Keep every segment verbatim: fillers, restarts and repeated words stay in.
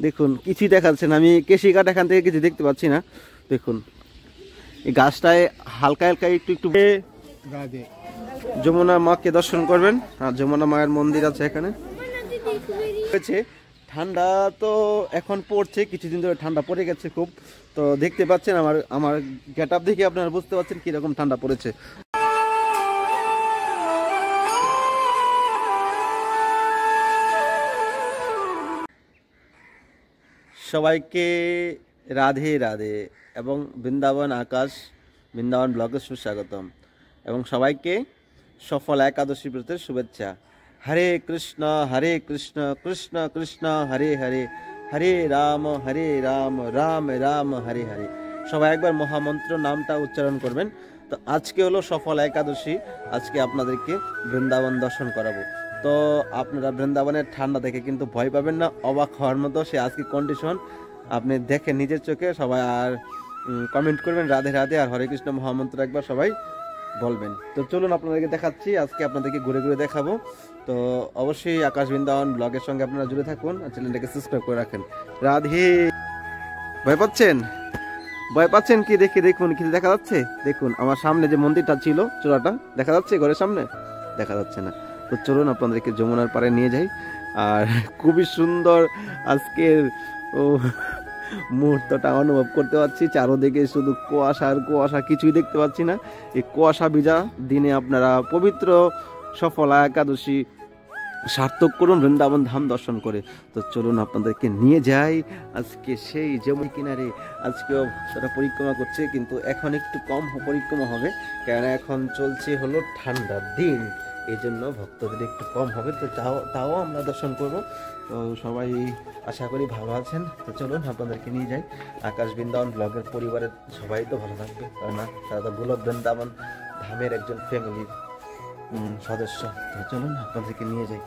দেখুন কিছুই দেখাচ্ছে না, আমি কেশিঘাট এখান থেকে কিছু দেখতে পাচ্ছি না। দেখুন এই গাছটায় হালকা হালকা একটু একটু যমুনা মাকে দর্শন করবেন। আর যমুনা মায়ের মন্দির আছে এখানে। ঠান্ডা তো এখন পড়ছে, কিছুদিন ধরে ঠান্ডা পড়ে গেছে খুব। তো দেখতে পাচ্ছেন আমার আমার গেট আপ দেখে আপনারা বুঝতে পারছেন কিরকম ঠান্ডা পড়েছে। সবাইকে রাধে রাধে এবং বৃন্দাবন আকাশ বৃন্দাবন ব্লগে সুস্বাগতম এবং সবাইকে সফল একাদশী ব্রতের শুভেচ্ছা। হরে কৃষ্ণ হরে কৃষ্ণ কৃষ্ণ কৃষ্ণ হরে হরে, হরে রাম হরে রাম রাম রাম হরে হরে। সবাই একবার মহামন্ত্র নামটা উচ্চারণ করবেন। তো আজকে হলো সফল একাদশী, আজকে আপনাদেরকে বৃন্দাবন দর্শন করাবো। তো আপনারা বৃন্দাবনের ঠান্ডা দেখে কিন্তু ভয় পাবেন না, অবাক হওয়ার মতো সে আজকে কন্ডিশন আপনি দেখেন নিজের চোখে। সবাই আর কমেন্ট করবেন রাধে রাধে আর হরে কৃষ্ণ মহামন্ত্র একবার সবাই বলবেন। তো চলুন আপনাদেরকে দেখাচ্ছি, আজকে আপনাদেরকে ঘুরে ঘুরে দেখাবো। তো অবশ্যই আকাশ বৃন্দাবন ব্লগের সঙ্গে আপনারা জুড়ে থাকুন আর চ্যানেলটাকে সাবস্ক্রাইব করে রাখেন। রাধে। ভয় পাচ্ছেন? ভয় পাচ্ছেন কি? দেখে দেখুন কিছু দেখা যাচ্ছে? দেখুন আমার সামনে যে মন্দিরটা ছিল চূড়াটা দেখা যাচ্ছে, ঘরের সামনে দেখা যাচ্ছে না। তো চলুন আপনাদেরকে যমুনার পাড়ে নিয়ে যাই। আর খুবই সুন্দর আজকের ও মুহূর্তটা অনুভব করতে পারছি। চারোদিকে শুধু কুয়াশা আর কুয়াশা, কিছুই দেখতে পাচ্ছি না। এই কুয়াশা ভিজা দিনে আপনারা পবিত্র সফলা একাদশী সার্থক করুন বৃন্দাবন ধাম দর্শন করে। তো চলুন আপনাদেরকে নিয়ে যাই আজকে সেই যমুনা কিনারে। আজকেও ভক্তরা পরিক্রমা করছে, কিন্তু এখন একটু কম পরিক্রমা হবে, কেননা এখন চলছে হলো ঠান্ডার দিন, এই জন্য ভক্তদের একটু কম হবে। তো তাও তাও আমরা দর্শন করব। তো সবাই আশা করি ভালো আছেন। তো চলুন আপনাদেরকে নিয়ে যাই। আকাশ বৃন্দাবন ব্লগের পরিবারের সবাই তো ভালো থাকবে, কারণ তারা তো গোলক বৃন্দাবন ধামের একজন ফ্যামিলির সদস্য। তো চলুন আপনাদেরকে নিয়ে যাই।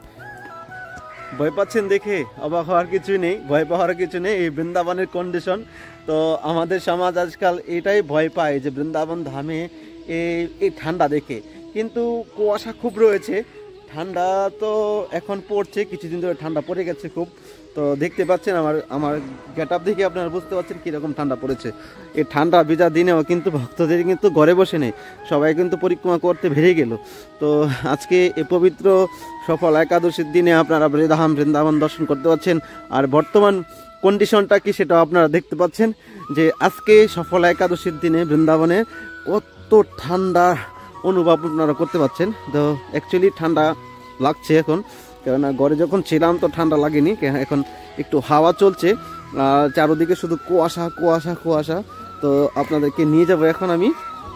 ভয় পাচ্ছেন দেখে? অবাক হওয়ার কিছু নেই, ভয় পাওয়ার কিছু নেই। এই বৃন্দাবনের কন্ডিশন। তো আমাদের সমাজ আজকাল এটাই ভয় পায় যে বৃন্দাবন ধামে এই এই ঠান্ডা দেখে, কিন্তু কুয়াশা খুব রয়েছে। ঠান্ডা তো এখন পড়ছে, কিছুদিন ধরে ঠান্ডা পড়ে গেছে খুব। তো দেখতে পাচ্ছেন আমার আমার গেট আপ দেখে আপনারা বুঝতে পারছেন কীরকম ঠান্ডা পড়েছে। এই ঠান্ডা ভিজা দিনেও কিন্তু ভক্তদের কিন্তু ঘরে বসে নেই, সবাই কিন্তু পরিক্রমা করতে বেরিয়ে গেল। তো আজকে এই পবিত্র সফল একাদশীর দিনে আপনারা বৃন্দাবন বৃন্দাবন দর্শন করতে পারছেন। আর বর্তমান কন্ডিশনটা কি সেটা আপনারা দেখতে পাচ্ছেন যে আজকে সফল একাদশীর দিনে বৃন্দাবনে কত ঠান্ডা অনুভব আপনারা করতে পারছেন। তো অ্যাকচুয়ালি ঠান্ডা লাগছে এখন, কেননা ঘরে যখন ছিলাম তো ঠান্ডা লাগেনি, এখন একটু হাওয়া চলছে, চারোদিকে শুধু কুয়াশা কুয়াশা কুয়াশা। তো আপনাদেরকে নিয়ে যাব এখন আমি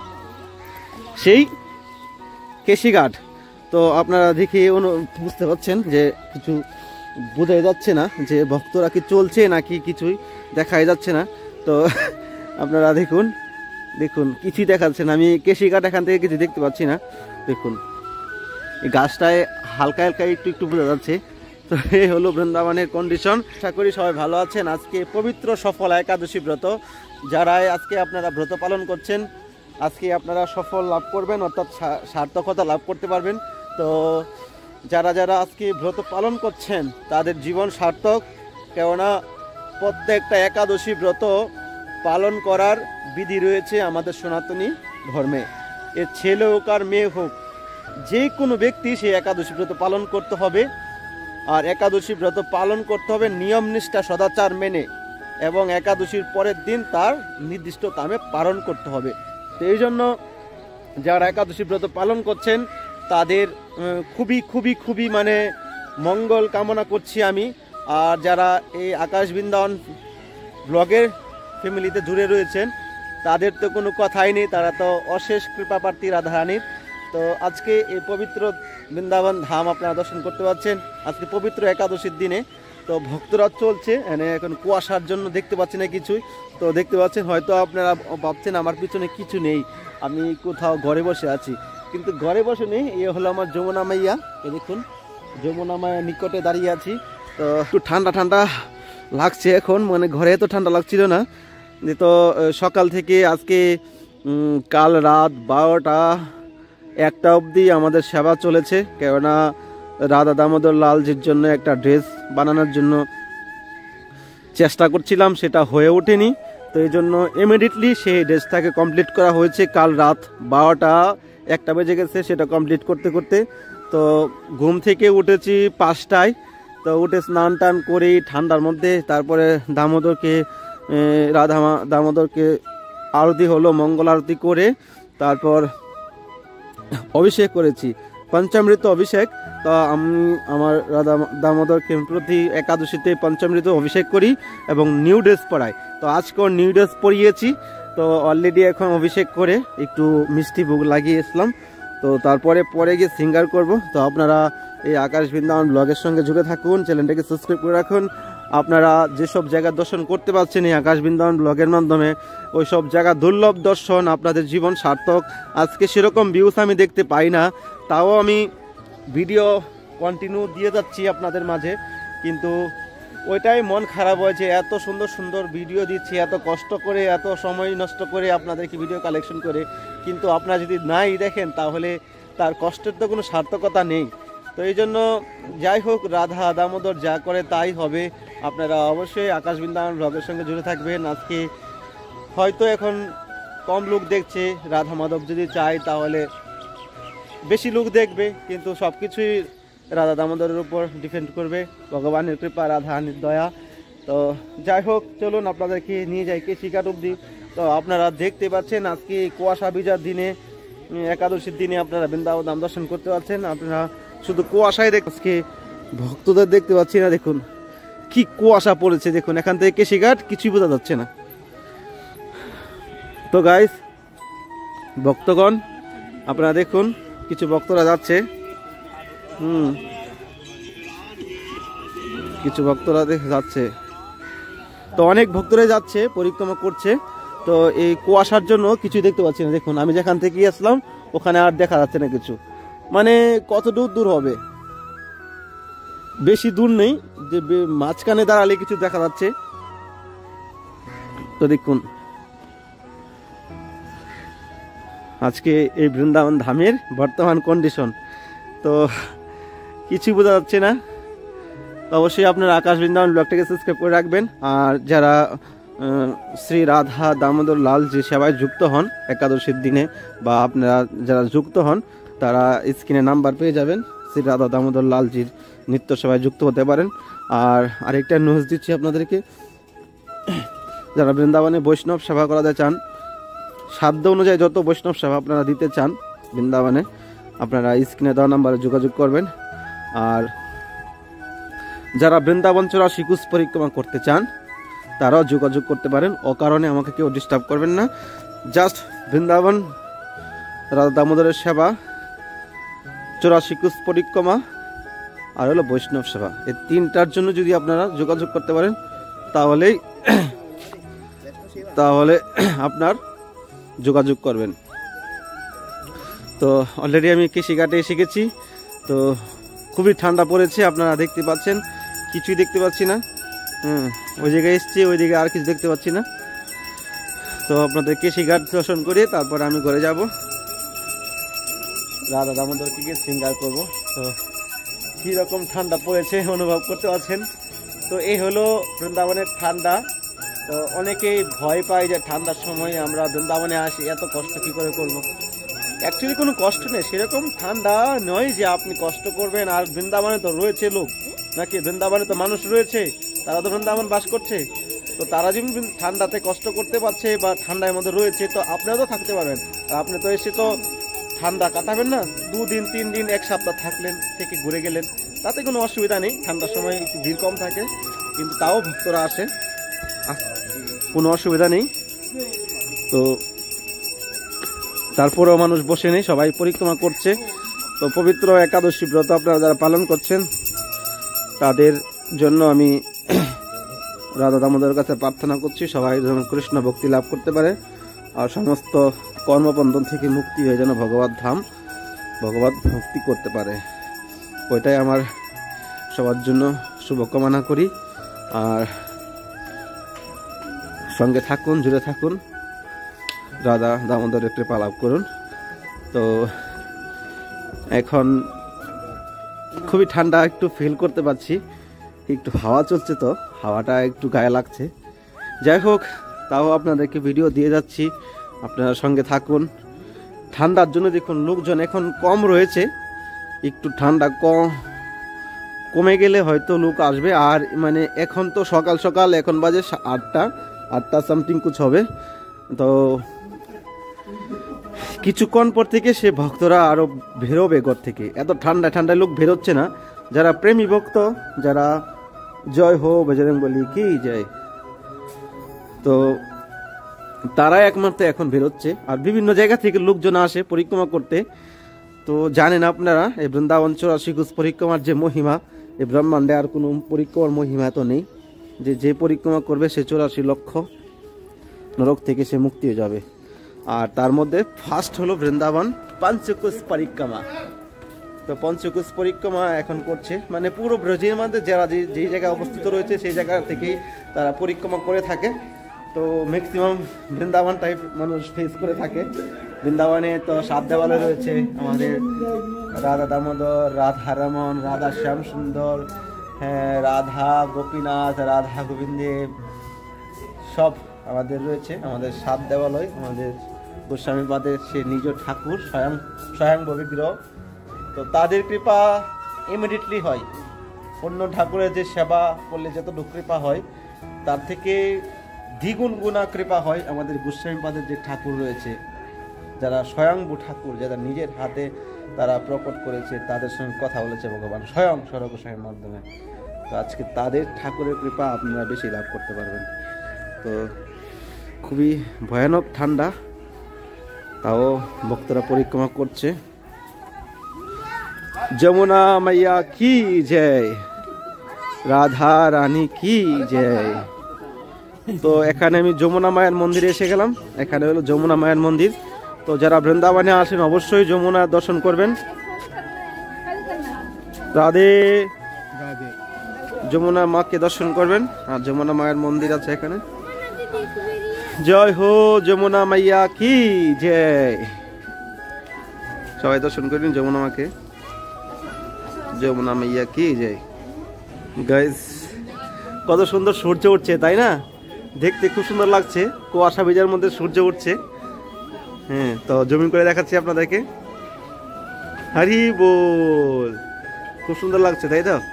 সেই কেশিঘাট। তো আপনারা দেখে বুঝতে পারছেন যে কিছু বোঝা যাচ্ছে না যে ভক্তরা কি চলছে নাকি কিছুই দেখাই যাচ্ছে না। তো আপনারা দেখুন দেখুন কিছুই দেখাচ্ছে না, আমি কেশিঘাট এখান থেকে কিছু দেখতে পাচ্ছি না। দেখুন এই গাছটায় হালকা হালকা একটু একটু বোঝা যাচ্ছে। তো এই হলো বৃন্দাবনের কন্ডিশন। আশা করি সবাই ভালো আছেন। আজকে পবিত্র সফল একাদশী ব্রত, যারা আজকে আপনারা ব্রত পালন করছেন, আজকে আপনারা সফল লাভ করবেন, অর্থাৎ সার্থকতা লাভ করতে পারবেন। তো যারা যারা আজকে ব্রত পালন করছেন তাদের জীবন সার্থক, কেননা প্রত্যেকটা একাদশী ব্রত পালন করার বিধি রয়েছে আমাদের সনাতনী ধর্মে। এর ছেলে হোক আর মেয়ে হোক, যে কোনো ব্যক্তি সেই একাদশী ব্রত পালন করতে হবে। আর একাদশী ব্রত পালন করতে হবে নিয়ম নিষ্ঠা সদাচার মেনে, এবং একাদশীর পরের দিন তার নির্দিষ্ট কামে পালন করতে হবে। তো এই জন্য যারা একাদশী ব্রত পালন করছেন তাদের খুবই খুবই খুবই মানে মঙ্গল কামনা করছি আমি। আর যারা এই আকাশ বৃন্দাবন ব্লগের ফ্যামিলিতে জুড়ে রয়েছেন তাদের তো কোনো কথাই নেই, তারা তো অশেষ কৃপাপ্রার্থী রাধারানীর। তো আজকে এই পবিত্র বৃন্দাবন ধাম আপনারা দর্শন করতে পারছেন আজকে পবিত্র একাদশীর দিনে। তো ভক্তরা চলছে, এনে এখন কুয়াশার জন্য দেখতে পাচ্ছি না কিছুই। তো দেখতে পাচ্ছেন, হয়তো আপনারা ভাবছেন আমার পিছনে কিছু নেই, আমি কোথাও ঘরে বসে আছি, কিন্তু ঘরে বসে নেই। এ হলো আমার যমুনা মাইয়া। এ দেখুন যমুনা মাইয়া নিকটে দাঁড়িয়ে আছি। তো একটু ঠান্ডা ঠান্ডা লাগছে এখন, মানে ঘরে এত ঠান্ডা লাগছিল না। তো সকাল থেকে আজকে কাল রাত বারোটা একটা অবধি আমাদের সেবা চলেছে, কেননা রাধা দামোদর লালজির জন্য একটা ড্রেস বানানোর জন্য চেষ্টা করছিলাম, সেটা হয়ে ওঠেনি। তো এই জন্য ইমিডিয়েটলি সেই ড্রেসটাকে কমপ্লিট করা হয়েছে। কাল রাত বারোটা একটা বেজে গেছে সেটা কমপ্লিট করতে করতে। তো ঘুম থেকে উঠেছি পাঁচটায়। তো উঠে স্নান টান করেই ঠান্ডার মধ্যে তারপরে দামোদরকে রাধা দামোদরকে আরতি হলো, মঙ্গল আরতি করে তারপর অভিষেক করেছি, পঞ্চামৃত অভিষেক। তো আমি আমার রাধা দামোদরকে প্রতি একাদশীতে পঞ্চামৃত অভিষেক করি এবং নিউ ড্রেস পরাই। তো আজকেও নিউ ড্রেস পরিয়েছি। তো অলরেডি এখন অভিষেক করে একটু মিষ্টি ভোগ লাগিয়েছিলাম। তো তারপরে পরে গিয়ে সিঙ্গার করব। তো আপনারা এই আকাশ বৃন্দাবন ব্লগের সঙ্গে জুড়ে থাকুন, চ্যানেলটাকে সাবস্ক্রাইব করে রাখুন। আপনারা যেসব জায়গা দর্শন করতে পারছেন এই আকাশ বৃন্দাবন ব্লগের মাধ্যমে, ওই সব জায়গা দুর্লভ দর্শন, আপনাদের জীবন সার্থক। আজকে সেরকম ভিউস আমি দেখতে পাই না, তাও আমি ভিডিও কন্টিনিউ দিয়ে যাচ্ছি আপনাদের মাঝে। কিন্তু ওইটাই মন খারাপ হয়েছে, এত সুন্দর সুন্দর ভিডিও দিচ্ছি, এত কষ্ট করে, এত সময় নষ্ট করে আপনাদেরকে ভিডিও কালেকশন করে, কিন্তু আপনারা যদি নাই দেখেন তাহলে তার কষ্টের তো কোনো সার্থকতা নেই। তো এই জন্য যাই হোক, রাধা দামোদর যা করে তাই হবে। আপনারা অবশ্যই আকাশ বৃন্দাবন ব্লগের সঙ্গে জুড়ে থাকবেন। আজকে হয়তো এখন কম লোক দেখছে, রাধা মাধব যদি চায় তাহলে বেশি লোক দেখবে, কিন্তু সব কিছুই রাধা দামোদরের উপর ডিপেন্ড করবে, ভগবানের কৃপা, রাধারানীর দয়া। তো যাই হোক, চলুন আপনাদেরকে নিয়ে যাই কেশিঘাট অবধি। তো আপনারা দেখতে পাচ্ছেন আজকে কুয়াশা ভিজার দিনে, একাদশীর দিনে আপনারা বৃন্দাবন ধাম দর্শন করতে পারছেন। আপনারা শুধু কুয়াশায় দেখ, আজকে ভক্তদের দেখতে পাচ্ছি না, দেখুন কি কুয়াশা পড়েছে, দেখুন এখান থেকে কেশিঘাট কিছুই বোঝা যাচ্ছে না। তো গাইস, ভক্তগণ আপনারা দেখুন, কিছু ভক্তরা যাচ্ছে, হুম কিছু ভক্তরা দেখে যাচ্ছে। তো অনেক ভক্তরাই যাচ্ছে, পরিক্রমা করছে। তো এই কুয়াশার জন্য কিছুই দেখতে পাচ্ছি না। দেখুন আমি যেখান থেকে আসলাম ওখানে আর দেখা যাচ্ছে না কিছু, মানে কত দূর দূর হবে, বেশি দূর নেই যে মাঝখানে দাঁড়ালে কিছু দেখা যাচ্ছে। তো দেখুন আজকে এই বৃন্দাবন ধামের বর্তমান কন্ডিশন, তো কিছু বোঝা যাচ্ছে না। অবশ্যই আপনারা আকাশ বৃন্দাবন ব্লগটাকে সাবস্ক্রাইব করে রাখবেন। আর যারা শ্রী রাধা দামোদর লাল যে সেবায় যুক্ত হন একাদশীর দিনে, বা আপনারা যারা যুক্ত হন তারা স্ক্রিনে নাম্বার পেয়ে যাবেন, শ্রী রাধা দামোদর লালজির নিত্য সেবায় যুক্ত হতে পারেন। আর আরেকটা নিউজ দিচ্ছি আপনাদেরকে, যারা বৃন্দাবনে বৈষ্ণব সেবা করাতে চান, সাধ্য অনুযায়ী যত বৈষ্ণব সেবা আপনারা দিতে চান বৃন্দাবনে, আপনারা স্ক্রিনে দেওয়া নাম্বারে যোগাযোগ করবেন। আর যারা বৃন্দাবন চৌরাশি কোষ পরিক্রমা করতে চান তারাও যোগাযোগ করতে পারেন। অকারণে আমাকে কেউ ডিস্টার্ব করবেন না। জাস্ট বৃন্দাবন রাধা দামোদরের সেবা, চৌরাশি কোষ পরিক্রমা আর হলো বৈষ্ণব সেবা, এই তিনটার জন্য যদি আপনারা যোগাযোগ করতে পারেন তাহলেই তাহলে আপনার যোগাযোগ করবেন। তো অলরেডি আমি কেশিঘাটে এসে গেছি। তো খুবই ঠান্ডা পড়েছে, আপনারা দেখতে পাচ্ছেন, কিছুই দেখতে পাচ্ছি না। হুম ওই জায়গায় এসছি, ওই দিকে আর কিছু দেখতে পাচ্ছি না। তো আপনাদের কেশিঘাট দর্শন করে তারপরে আমি ঘরে যাব, রাধা দামোদরকে গিয়ে সিঙ্গার করব। তো কীরকম ঠান্ডা পড়েছে অনুভব করতে পারছেন। তো এই হলো বৃন্দাবনের ঠান্ডা। তো অনেকেই ভয় পায় যে ঠান্ডার সময় আমরা বৃন্দাবনে আসি, এত কষ্ট কী করে করব। অ্যাকচুয়ালি কোনো কষ্ট নেই, সেরকম ঠান্ডা নয় যে আপনি কষ্ট করবেন। আর বৃন্দাবনে তো রয়েছে লোক, নাকি বৃন্দাবনে তো মানুষ রয়েছে, তারা তো বৃন্দাবন বাস করছে। তো তারা যেমন ঠান্ডাতে কষ্ট করতে পারছে বা ঠান্ডার মধ্যে রয়েছে, তো আপনারা তো থাকতে পারবেন। আর আপনি তো এসে তো ঠান্ডা কাটাবেন না, দুদিন তিন দিন এক সপ্তাহ থাকলেন, থেকে ঘুরে গেলেন, তাতে কোনো অসুবিধা নেই। ঠান্ডার সময় একটু ভিড় কম থাকে, কিন্তু তাও ভক্তরা আসে, কোনো অসুবিধা নেই। তো তারপরেও মানুষ বসে নেই, সবাই পরিক্রমা করছে। তো পবিত্র একাদশী ব্রত আপনারা যারা পালন করছেন তাদের জন্য আমি রাধা দামোদরের কাছে প্রার্থনা করছি, সবাই যেন কৃষ্ণ ভক্তি লাভ করতে পারে আর সমস্ত কর্মবন্ধন থেকে মুক্তি হয়ে যেন ভগবত ধাম ভগবত ভক্তি করতে পারে। ওইটাই আমার সবার জন্য শুভকামনা করি। আর সঙ্গে থাকুন, জুড়ে থাকুন, রাধা দামোদরের কৃপা লাভ করুন। তো এখন খুবই ঠান্ডা একটু ফিল করতে পারছি, একটু হাওয়া চলছে, তো হাওয়াটা একটু গায়ে লাগছে। যাই হোক, তাও আপনাদেরকে ভিডিও দিয়ে যাচ্ছি, আপনারা সঙ্গে থাকুন। ঠান্ডার জন্য দেখুন লোকজন এখন কম রয়েছে, একটু ঠান্ডা কম কমে গেলে হয়তো লোক আসবে। আর মানে এখন তো সকাল সকাল, এখন বাজে আটটা আটটা সামথিং কুছ হবে, তো কিছুক্ষণ পর থেকে সে ভক্তরা আরও বেরোবে ঘর থেকে। এত ঠান্ডা ঠান্ডায় লোক বেরোচ্ছে না। যারা প্রেমী ভক্ত, যারা জয় হো বজরং বলি কি জয়, তো তারাই একমাত্র এখন বেরোচ্ছে। আর বিভিন্ন জায়গা থেকে লোকজন আসে পরিক্রমা করতে। তো জানেন আপনারা, এই বৃন্দাবন চৌরাশি কোষ পরিক্রমার যে মহিমা, এই ব্রহ্মাণ্ডে আর কোনো পরিক্রমার মহিমা তো নেই যে যে পরিক্রমা করবে সে চৌরাশি লক্ষ নরক থেকে সে মুক্তি হয়ে যাবে। আর তার মধ্যে ফার্স্ট হলো বৃন্দাবন পঞ্চকোষ পরিক্রমা। তো পঞ্চকোষ পরিক্রমা এখন করছে, মানে পুরো ব্রজের মধ্যে যারা যে যেই জায়গায় অবস্থিত রয়েছে সেই জায়গা থেকেই তারা পরিক্রমা করে থাকে। তো ম্যাক্সিমাম বৃন্দাবন টাইপ মানুষ ফেস করে থাকে। বৃন্দাবনে তো সাত দেওয়ালয় রয়েছে, আমাদের রাধা দামোদর, রাধা রমন, রাধা শ্যাম সুন্দর, হ্যাঁ রাধা গোপীনাথ, রাধা গোবিন্দেব সব আমাদের রয়েছে। আমাদের সাত দেওয়ালয়, আমাদের গোস্বামীপাদের সে নিজ ঠাকুর স্বয়ং স্বয়ংভ বিগ্রহ। তো তাদের কৃপা ইমিডিয়েটলি হয়। অন্য ঠাকুরের যে সেবা করলে যতটুকু কৃপা হয় তার থেকে দ্বিগুণ গুণা কৃপা হয় আমাদের গোস্বামীপাদের যে ঠাকুর রয়েছে, যারা স্বয়ংভূ ঠাকুর, যারা নিজের হাতে তারা প্রকট করেছে, তাদের সঙ্গে কথা বলেছে ভগবান স্বয়ং স্বরগোস্বামীর মাধ্যমে। তো আজকে তাদের ঠাকুরের কৃপা আপনারা বেশি লাভ করতে পারবেন। তো খুবই ভয়ানক ঠান্ডা, তাও ভক্তরা পরিক্রমা করছে। যমুনা মাইয়া কি জয়, রাধা রানী কি জয়। তো এখানে আমি যমুনা মায়ের মন্দিরে এসে গেলাম। এখানে হলো যমুনা মায়ের মন্দির। তো যারা বৃন্দাবনে আসেন অবশ্যই যমুনা দর্শন করবেন। রাধে রাধে, যমুনা মাকে দর্শন করবেন। আর যমুনা মায়ের মন্দির আছে এখানে। জয় হো যমুনা মাইয়া কি জয়। সবাই দর্শন করবেন যমুনা মাকে। যমুনা মাইয়া কি জয়। গাইস, কত সুন্দর সূর্য উঠছে, তাই না? দেখতে খুব সুন্দর লাগছে, কুয়াশা ভেজার মধ্যে সূর্য উঠছে। হ্যাঁ, তো জমিন করে দেখাচ্ছি আপনাদেরকে। হরি বল, খুব সুন্দর লাগছে, তাই তো?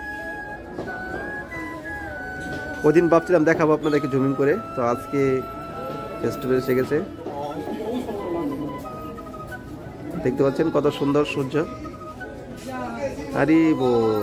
ওদিন ভাবছিলাম দেখাবো আপনাদেরকে জমিন করে, তো আজকে ফেস্টিভ্যাল এসে গেছে। দেখতে পাচ্ছেন কত সুন্দর সূর্য। হরি বল।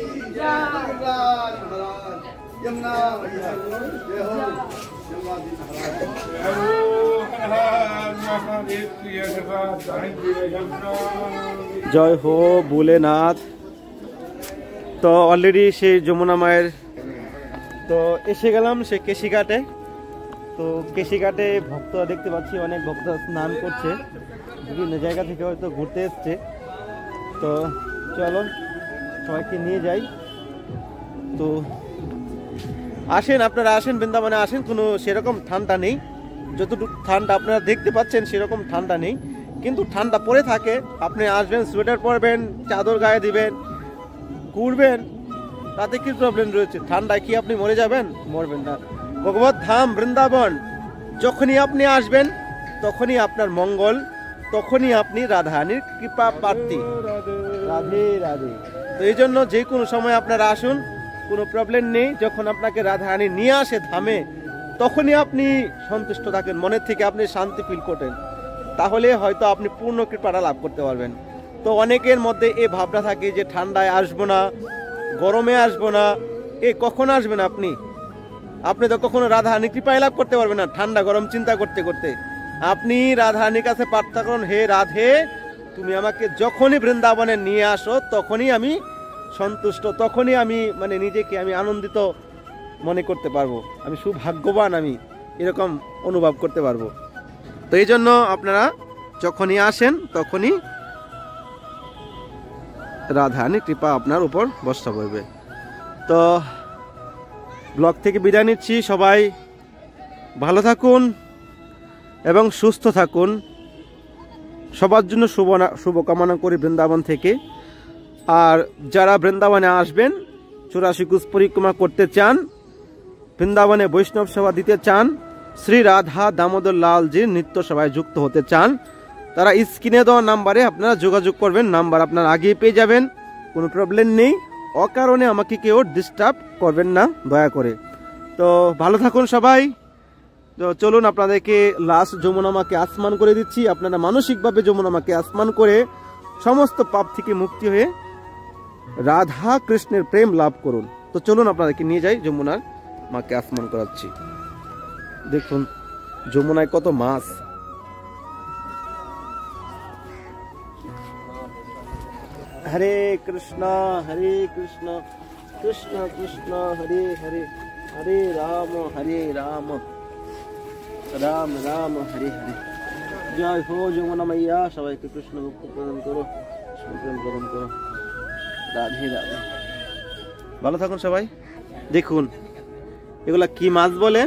জয় হো ভোলেনাথ। তো অলরেডি সেই যমুনা মায়ের তো এসে গেলাম সে কেশিঘাটে। তো কেশিঘাটে ভক্তরা দেখতে পাচ্ছি, অনেক ভক্ত স্নান করছে, বিভিন্ন জায়গা থেকে হয়তো ঘুরতে এসছে। তো চলো সবাইকে নিয়ে যাই। তো আসেন, আপনারা আসেন, বৃন্দাবনে আসেন। কোনো সেরকম ঠান্ডা নেই, যতটুকু ঠান্ডা আপনারা দেখতে পাচ্ছেন সেরকম ঠান্ডা নেই, কিন্তু ঠান্ডা পড়ে থাকে। আপনি আসবেন, সোয়েটার পরবেন, চাদর গায়ে দিবেন, ঘুরবেন, তাতে কি প্রবলেম রয়েছে? ঠান্ডায় কি আপনি মরে যাবেন? মরবেন না। ভগবত ধাম বৃন্দাবন যখনই আপনি আসবেন তখনই আপনার মঙ্গল, তখনই আপনি রাধারানীর কৃপা প্রার্থী। রাধে রাধে। তো এই জন্য যে কোনো সময় আপনারা আসুন, কোনো প্রবলেম নেই। যখন আপনাকে রাধারানী নিয়ে আসে ধামে, তখনই আপনি সন্তুষ্ট থাকেন, মনের থেকে আপনি শান্তি ফিল করেন, তাহলে হয়তো আপনি পূর্ণ কৃপাটা লাভ করতে পারবেন। তো অনেকের মধ্যে এই ভাবনা থাকে যে ঠান্ডায় আসবো না, গরমে আসবো না। এ কখন আসবেন আপনি? আপনি তো কখনো রাধারানী কৃপায় লাভ করতে পারবেন না ঠান্ডা গরম চিন্তা করতে করতে। আপনি রাধারানীর কাছে প্রার্থনা করুন, হে রাধে, তুমি আমাকে যখনই বৃন্দাবনে নিয়ে আসো তখনই আমি সন্তুষ্ট, তখনই আমি মানে নিজেকে আমি আনন্দিত মনে করতে পারবো, আমি সৌভাগ্যবান, আমি এরকম অনুভব করতে পারবো। তো এই জন্য আপনারা যখনই আসেন তখনই রাধারানীর কৃপা আপনার উপর বর্ষা করবে। তো ব্লগ থেকে বিদায় নিচ্ছি। সবাই ভালো থাকুন এবং সুস্থ থাকুন। সবার জন্য শুভ শুভকামনা করি বৃন্দাবন থেকে। আর যারা বৃন্দাবনে আসবেন, চৌরাশি কোষ পরিক্রমা করতে চান, বৃন্দাবনে বৈষ্ণব সেবা দিতে চান, শ্রী রাধা দামোদর লালজির নিত্য সেবায় যুক্ত হতে চান, তারা স্ক্রিনে দেওয়া নাম্বারে আপনারা যোগাযোগ করবেন। নাম্বার আপনারা আগেই পেয়ে যাবেন, কোনো প্রবলেম নেই। অকারণে আমাকে কেউ ডিস্টার্ব করবেন না দয়া করে। তো ভালো থাকুন সবাই। তো চলুন আপনাদেরকে লাস্ট যমুনা মাকে আসমান করে দিচ্ছি। আপনারা মানসিকভাবে যমুনা মাকে আসমান করে সমস্ত পাপ থেকে মুক্তি হয়ে রাধা কৃষ্ণের প্রেম লাভ করুন। তো চলুন আপনাদেরকে নিয়ে যাই যমুনার মাকে আসমান করাচ্ছি। দেখুন যমুনায় কত মাছ। হরে কৃষ্ণ হরে কৃষ্ণ কৃষ্ণ কৃষ্ণ হরে হরে, হরে রাম হরে রাম রাম রাম হরে হরে। জয় হো যমুনা মাইয়া, সবাইকে কৃষ্ণ ভক্ত প্রদান করো, প্রেম প্রদান করো। রাধে রাধে। ভালো থাকুন সবাই। দেখুন এগুলা কি মাছ বলে,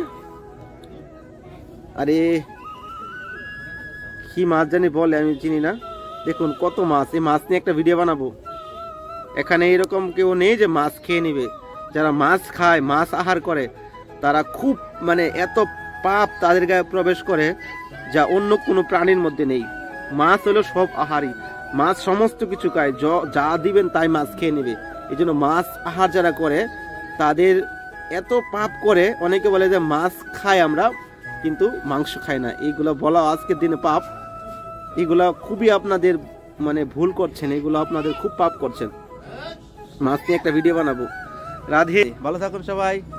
আরে কি মাছ জানি বলে, আমি চিনি না। দেখুন কত মাছ, এই মাছ নিয়ে একটা ভিডিও বানাবো। এখানে এরকম কেউ নেই যে মাছ খেয়ে নিবে। যারা মাছ খায়, মাছ আহার করে, তারা খুব মানে এত পাপ তাদের গায়ে প্রবেশ করে যা অন্য কোনো প্রাণীর মধ্যে নেই। মাছ হলো সব আহারই, মাছ সমস্ত কিছু খায়, যা দিবেন তাই মাছ খেয়ে নেবে। এই জন্য মাছ আহার যারা করে তাদের এত পাপ করে। অনেকে বলে যে মাছ খাই আমরা কিন্তু মাংস খাই না, এইগুলো বলা আজকের দিনে পাপ। এগুলা খুবই আপনাদের মানে ভুল করছেন, এগুলো আপনাদের খুব পাপ করছেন। মাছ নিয়ে একটা ভিডিও বানাবো। রাধে, ভালো থাকুন সবাই।